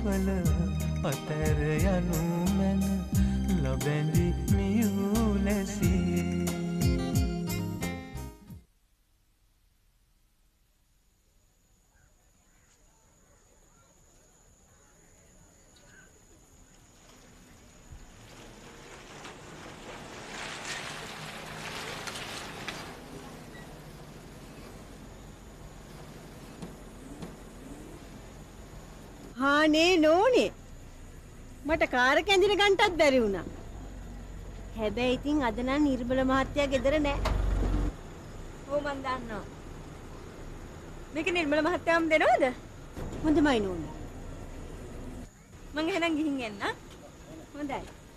පල අතර යනු මැන ලබැඳි මියූ ලැසියේ නේ නෝනේ මට කාර් කැඳින ගන්නටත් බැරි වුණා. හැබැයි ඉතින් අද නම් නිර්මල මහත්තයා ගෙදර නෑ. ඔව් මන් දන්නවා. මේක නිර්මල මහත්තයාම දෙනවද? හොඳමයි නෝනේ. මං එහෙනම් ගිහින් එන්න. හොඳයි.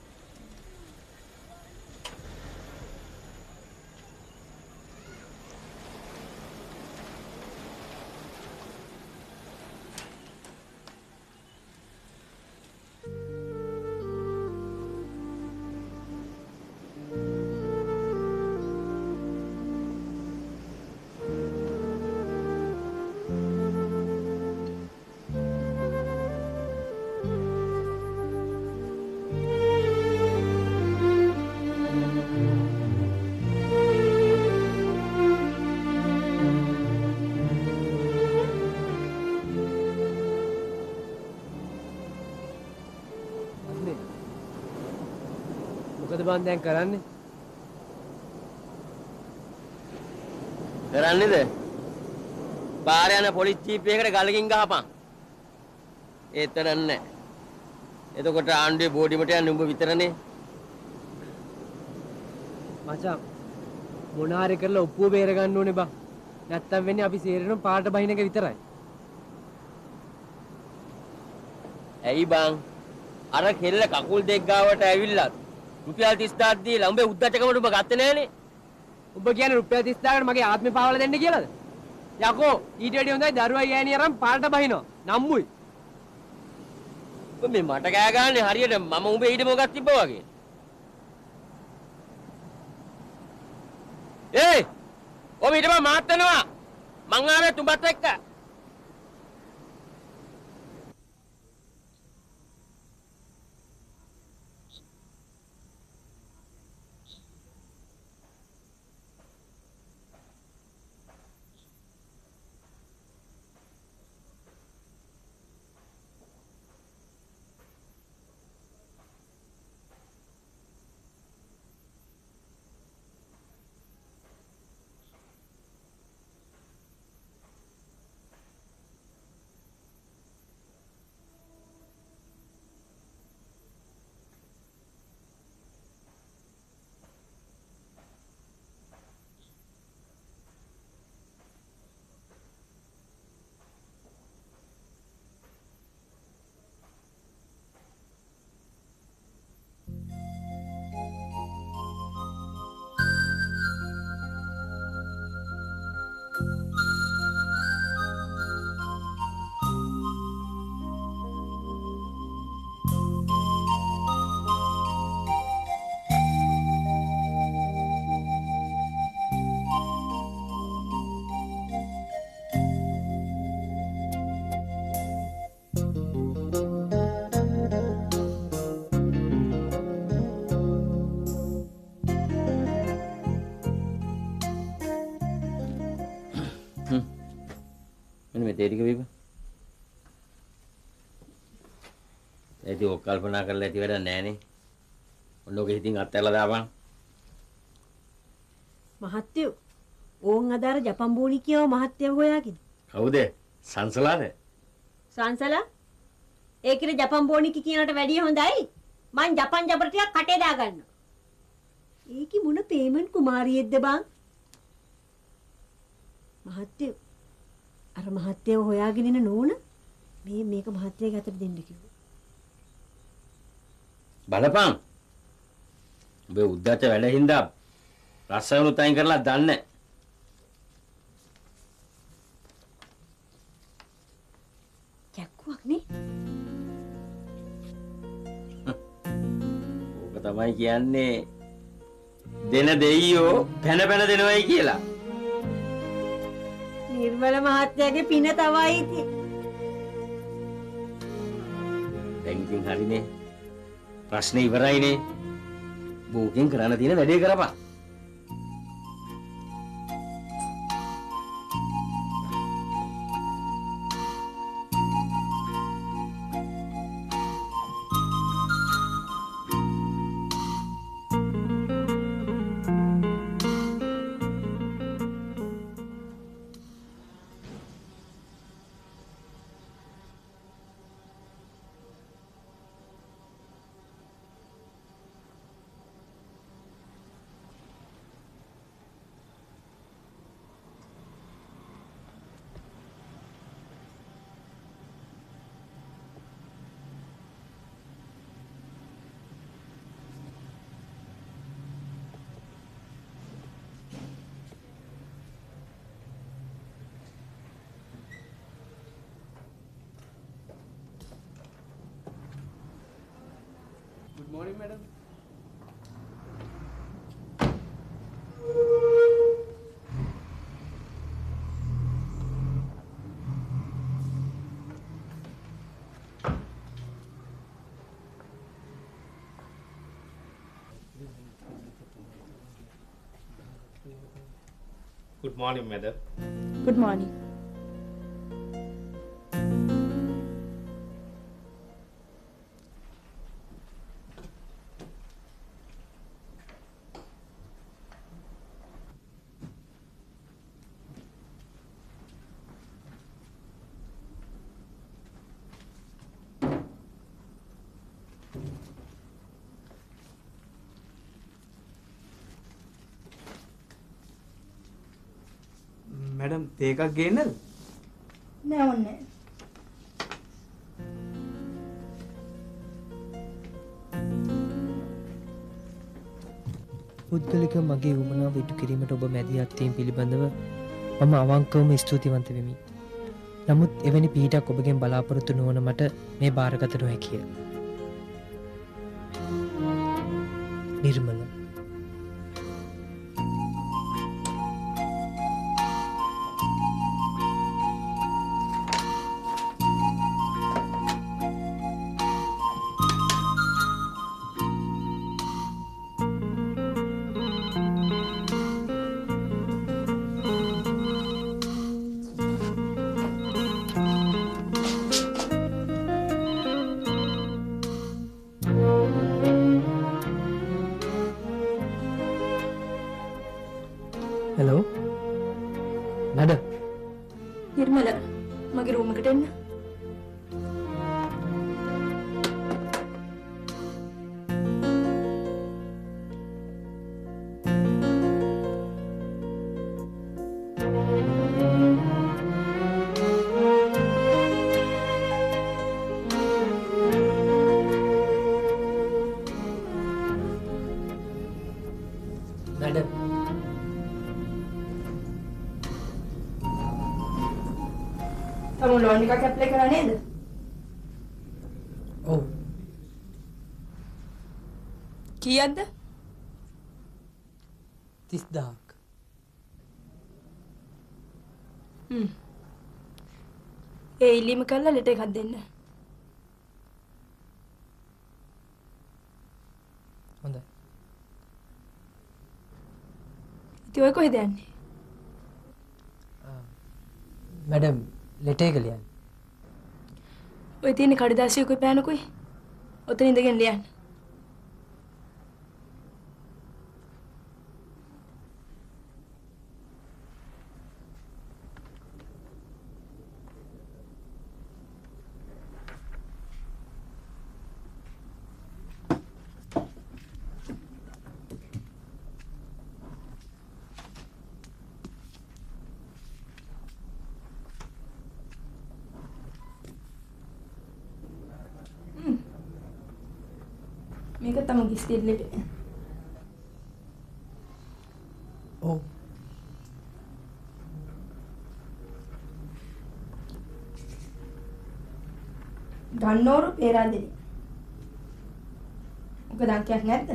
බන් දැන් කරන්නේ කරන්නේද පාර යන පොලිස් ජීප් එකකට ගලකින් ගහපන් ඒතර නැහැ එතකොට ආණ්ඩුවේ බෝඩිමට යන්නේ උඹ විතරනේ මචං මොනාරි කරලා ඔප්පුව බේර ගන්න ඕනේ බං නැත්තම් වෙන්නේ අපි සේරෙනම පාට බහින එක විතරයි ඇයි බං අර කෙල්ල කකුල් දෙක ගාවට ඇවිල්ලා රුපියල් 30000ක් දීලා උඹේ උද්දච්චකමට උඹ ගත්තේ නෑනේ. උඹ කියන්නේ රුපියල් 30000කට මගේ ආත්මේ පාවලා දෙන්න කියලාද? යකෝ ඊට වැඩි හොඳයි දරුවයි ඈණි අරන් පාරට බහිනවා. නම්මුයි. උඹ මේ මට කෑ ගහන්නේ හරියට මම උඹේ ඊට මොකක් තිබ්බා වගේ. ඒයි! ඔබ ඊට මාත් වෙනවා. මං ආවේ තුඹත් එක්ක. තේරික වීම. ඒක ඔක් කල්පනා කරලා ඇති වැඩක් නෑනේ. ඔන්න ඔක හිතින් අත්හැරලා දාපන්. මහත්තයෝ ඕන් අදාර ජපන් බෝනි කියව මහත්තයව හොයාගෙන. කවුද? සංසලාද? සංසලා? ඒකිර ජපන් බෝනි කියනට වැඩිය හොඳයි. මං ජපන් ජබර ටිකක් කටේ දාගන්නවා. ඒකි මොන පේමන්ට් කුමාරියෙක්ද බං? මහත්තයෝ අර මහත්තයව හොයාගෙන ඉන්න නෝන මේක මහත්තයාගේ අතට දෙන්න කිව්වා. බලපන්. ඔබ උද්දච්ච වැඩ හින්දා රස්සවලුත් අයින් කරලා දන්නේ. කැක්කුවක් නේ. ඕක තමයි කියන්නේ දෙන දෙයියෝ පැන පැන දෙනවයි කියලා. නිර්මල මහත්තයාගේ පින තමයි ඉතින්. දැන් ඉතින් හරිනේ. ප්‍රශ්නේ ඉවරයිනේ. බෝකෙන් කරන්න තියෙන වැඩේ කරපන්. Good morning, madam. Good morning, madam. Good morning. Madam tea එකක් ගේන්නද? නෑ ඕනේ. පුද්ගලික මගේ උමනාව ඉටු කිරීමට ඔබ මැදිහත් වීම පිළිබඳව මම අවංකවම ස්තුතිවන්ත වෙමි. නමුත් එවැනි පිහිටක් ඔබගෙන් බලාපොරොත්තු නොවන මට මේ බාරගත නොහැකිය. නිර්මල. Hello? Madam? නිර්මල මගේ රූම් එකට එන්න. Madam? තම ලෝන් එකක් ඇප්ලයි කරා නේද? ඔව්. කීයක්ද? 30000ක්. ඒ ඉල්ලීම කරලා ලෙටර් එකක් දෙන්න. හොඳයි. ඉතින් ඔය කොහෙද යන්නේ? මැඩම් ලෙටර් එක ලියන්න. ඔය තියෙන කඩදාසියකුයි පෑනකුයි ඔතන ඉඳගෙන ලියන්න. මේක තමයි කිස්තිල් ලිපේ. ඔව්. ගන්නෝරු පේරාදෙනි. මොකද අංකයක් නැද්ද?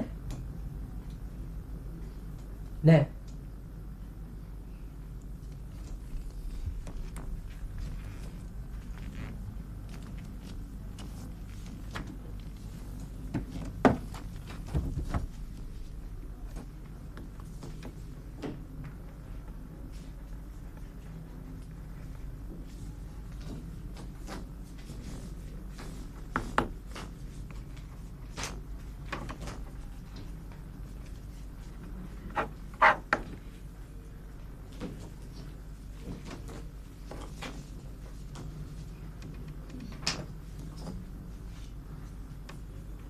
නෑ.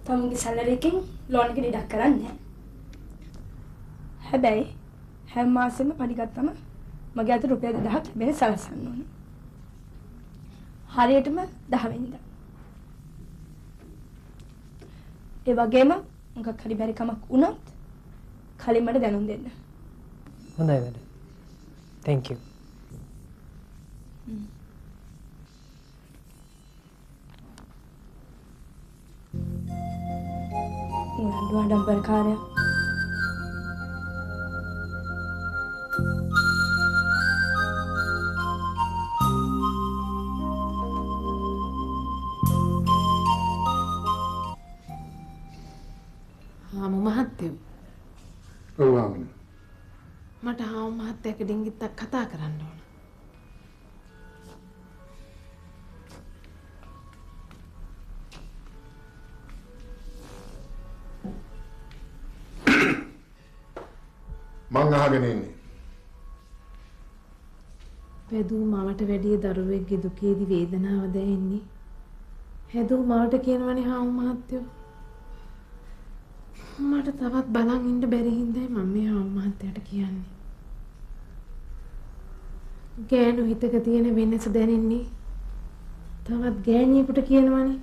තමුන්ගේ සැලරි එකෙන් ලෝන් එක ඩිඩක්ට් කරන්නේ නැහැ. හැබැයි හැම මාසෙම පඩි ගත්තම මගේ අත රුපියල් 2000ක් ලැබෙන සලසන්න ඕන. හරියටම 10 වෙනිදා. ඒ වගේම මොකක් හරි බැරි කමක් වුණොත් කලින් මට දැනුම් දෙන්න. හොඳයි වැඩ. thank you. ආඩම්බරකාරයා. හාමු මහත්තයෝ ඔව් ආමන. මට හාමු මහත්තයාක ඩිංගිත්තක් කතා කරන්න ඕන. මං අහගෙන ඉන්නේ. පැදූ මවට වැඩිය දරුවෙක්ගේ දුකේදී වේදනාව දැනෙන්නේ. හැදූ මවට කියනවනේ හාමු මහත්තයෝ. මට තවත් බලන් ඉන්න බැරි හින්දායි මම මේ හාමු මහත්තයාට කියන්නේ. ගෑනු හිතක තියෙන වෙනස දැනෙන්නේ තවත් ගෑණියෙකුට කියනවනේ.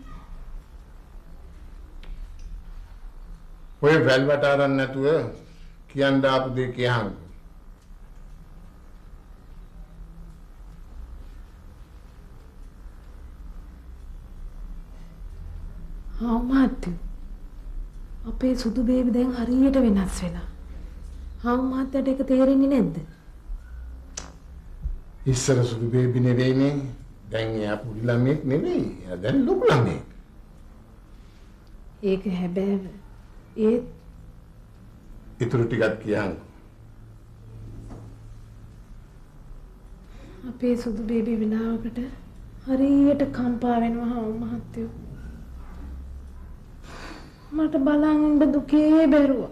ඔය වැල්වට අරන් නැතුව කියන්න ආපු දෙය කියහන්. හාමු මහත්තයෝ අපේ සුදු බේබි දැන් හරියට වෙනස් වෙලා. හාමු මහත්තයාට ඒක තේරෙන්නේ නැද්ද? ඉස්සර සුදු බේබි නෙවෙයිනේ. දැන් එයා පුඩි ළමෙක් නෙවෙයි. එයා දැන් ලොකු ළමෙක්. ඒක හැබෑව. ඒත් ඊටු ටිකක් කියහන්. අපේ සුදු බේබි වෙලාවකට හරියට කම්පා වෙනවා හාමු මහත්තයෝ. මට බලන් ඉන්න දුකේ බැරුවා.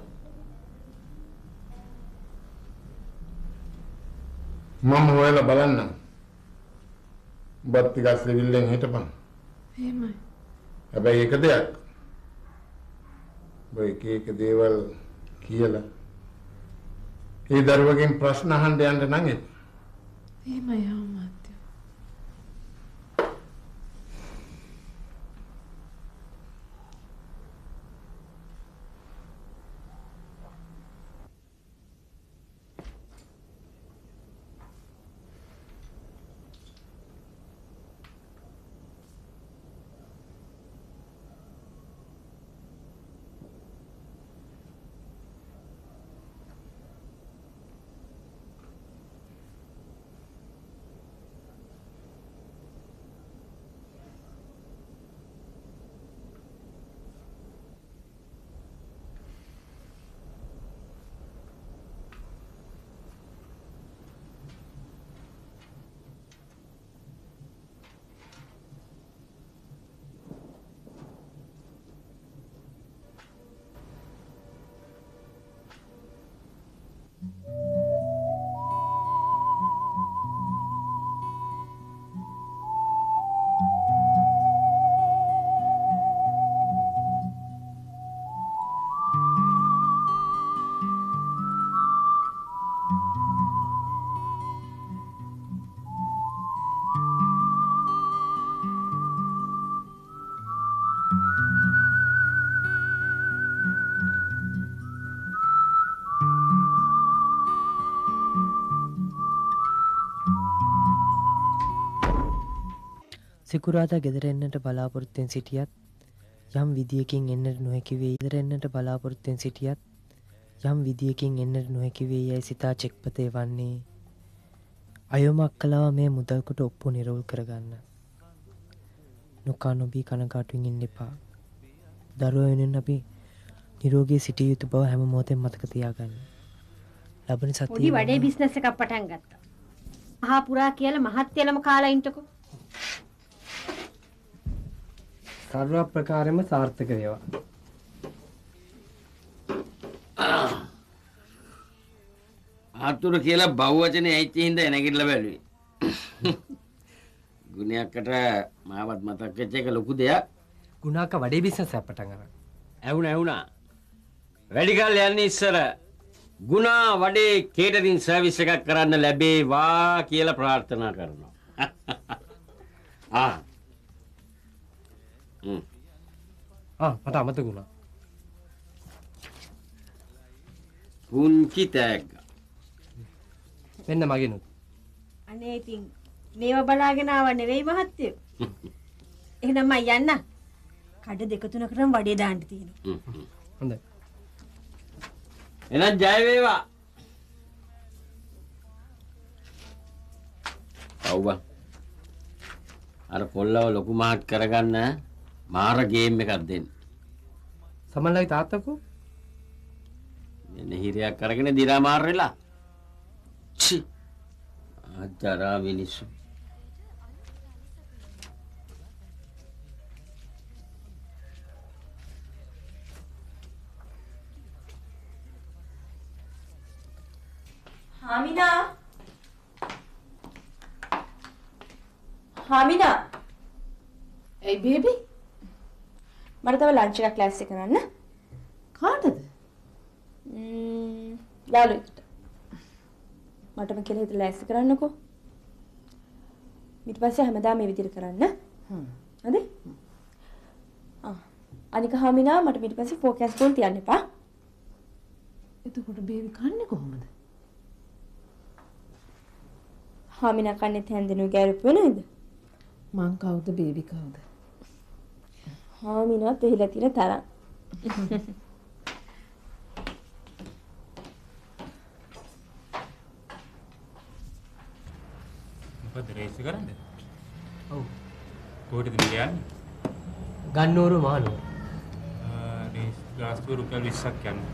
මම හොයලා බලන්නම්. ඔබත් ටිකක් සෙවිල්ලෙන් හිටපන්. එහෙමයි. හැබැයි එක දෙයක්. ඔය එක දේවල් කියලා ඒ දරුවගෙන් ප්‍රශ්න අහන්න යන්න නම් එපා. එහෙමයි හාමු මහත්තයෝ. සිකුරාදා ගෙදර එන්නට බලාපොරොත්තුෙන් සිටියත් යම් විදියකින් එන්නට නොහැකි වේ. ගෙදර එන්නට බලාපොරොත්තුෙන් සිටියත් යම් විදියකින් එන්නට නොහැකි වේ යයි සිතා චෙක්පතේ වන්නේ අයොමක් කළවා මේ මුදල්කොට ඔප්පු නිරවුල් කරගන්න. නොකා නොබී කනගාටුවෙන් ඉන්න එපා. දරුවා වෙනුවෙන් අපි නිරෝගී සිටිය යුතු බව හැම මොහොතෙම මතක තියාගන්න. ලබන පොඩි සතියේ වඩේ බිස්නස් එකක් පටන් ගත්තා. මහා පුරා කියලා මහත්යලම කාලා ඉන්නකො. සර්ව ප්‍රකාරයෙන්ම සාර්ථක වේවා. ආතුර කියලා බහුවචනේ ඇයිච්ච හින්දා නැගිටලා බැලුවේ. ගුණයකට මාවත් මතක් වෙච්ච එක ලොකු දෙයක්. ගුණාක වඩේ බිස්නස් එකක් පටන් ගන්න. ඇහුණා. වැඩි කල් යන්නේ ඉස්සර ගුණා වඩේ කේටරින් සර්විස් එකක් කරන්න ලැබේවා කියලා ප්‍රාර්ථනා කරනවා. මට අමතක වුණා. පුංචි තෑග්ග. මෙන්න මගෙනුත්. අනේ ඉතින් මේව බලාගෙන ආව නෙවෙයි මහත්තයෝ. එහෙනම් මම යන්න. කඩ දෙක තුනකටම වඩේ දාන්න තියෙනවා. හොඳයි. එහෙනම් ජය වේවා. අවුවා. අර කොල්ලව ලොකු මහත් කරගන්න මාර ගේම් එකක් දෙන්න. සමන්ලයි තාත්තකෝ මෙන්න හිරයක් අරගෙන දිරා මාර වෙලා. චි. අජරා මිනිස්සු. හාමිනා ඇයි බේබි? මට තව ලන්ච් එකක් ක්ලාස් එක කරන්න. කාටද? යාළුවෙක්ට. මටම කියලා හිතලා ලෑස්ති කරන්නකෝ. ඊට පස්සේ හැමදාම මේ විදිහට කරන්න. හරි? අනික හාමිනා මට ඊට පස්සේ ෆෝකස් ගෝල් තියන්න එපා. එතකොට බේබි කන්නේ කොහොමද? හාමිනා කන්නේ හැන්දෙනු ගැරපු නේද? මං කවුද බේබි කවුද? හාමිනාත් වෙහිලා තියෙන තරම්. මොකද රේස් කරන්නේ? ඔව්. කොහෙටද යන්නේ? ගන්නෝරු මානෝ. රේස් ගාස්තුව රුපියල් 20ක් යනවා.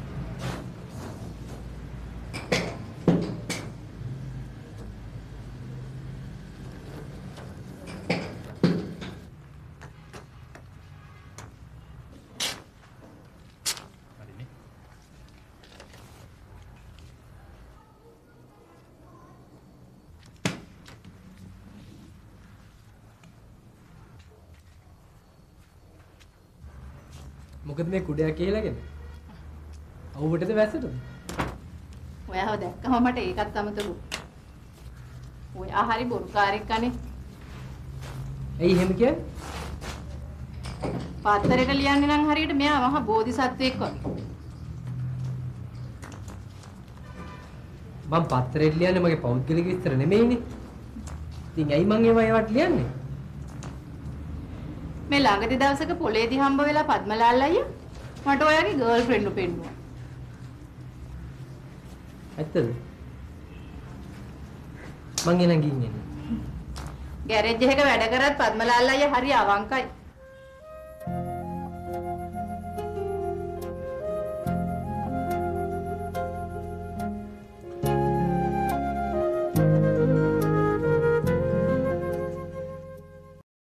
මොකද මේ කුඩයක් කියලාගෙන? අවුවටද වැස්සටද? ඔයාව දැක්කම මට ඒකත් අමතකු. ඔයා හරි බොරුකාරයෙක් අනේ. ඇයි එහෙම කියන්නේ? පත්තරේට ලියන්නේ නම් හරියට මෙයා මහා බෝධිසත්වෙක් වගේ. මම පත්තරේට ලියන්නේ මගේ පෞද්ගලික විස්තර නෙමෙයිනේ. ඉතින් ඇයි මං ඒවට ලියන්නේ? මේ ළඟදී දවසක පොලේදී හම්බ වෙලා පද්මලාල් අයියා මට ඔයාගේ ගර්ල් ෆ්‍රෙන්ඩ් උපෙන්නුවා. ඇත්තද? මං එනං ගින් එන්නේ. ගෑරේජ් එකක වැඩ කරත් පද්මලාල් අයියා හරි අවංකයි.